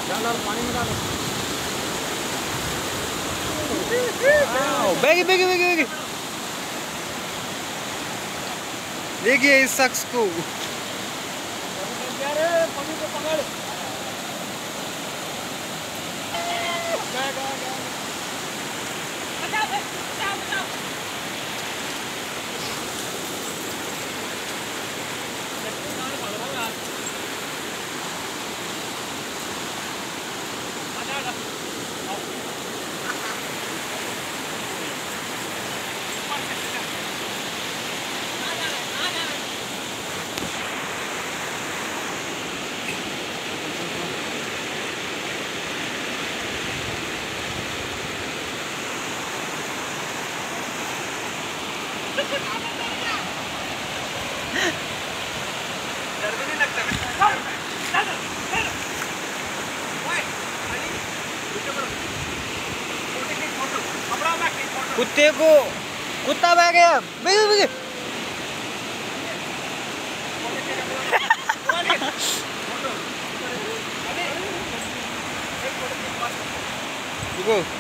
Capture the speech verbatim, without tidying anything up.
डालो पानी में डालो। बैगी बैगी बैगी बैगी देखिए इस शख्स को। डर भी नहीं लगता। कुत्ते को कुत्ता बह गया। बेगी बेगी रुको।